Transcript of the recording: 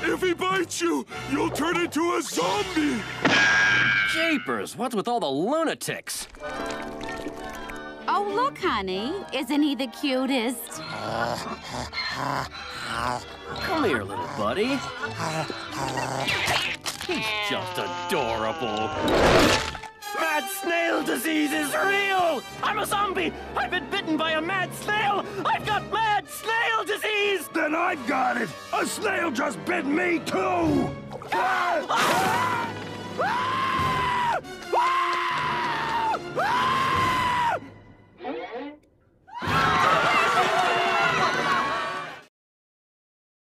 If he bites you, you'll turn into a zombie! Jeepers, what's with all the lunatics? Oh, look, honey. Isn't he the cutest? Come here, little buddy. He's just adorable. Mad snail disease is real! I'm a zombie! I've been bitten by a mad snail! I've got mad snail disease! Then I've got it! A snail just bit me, too! Ah!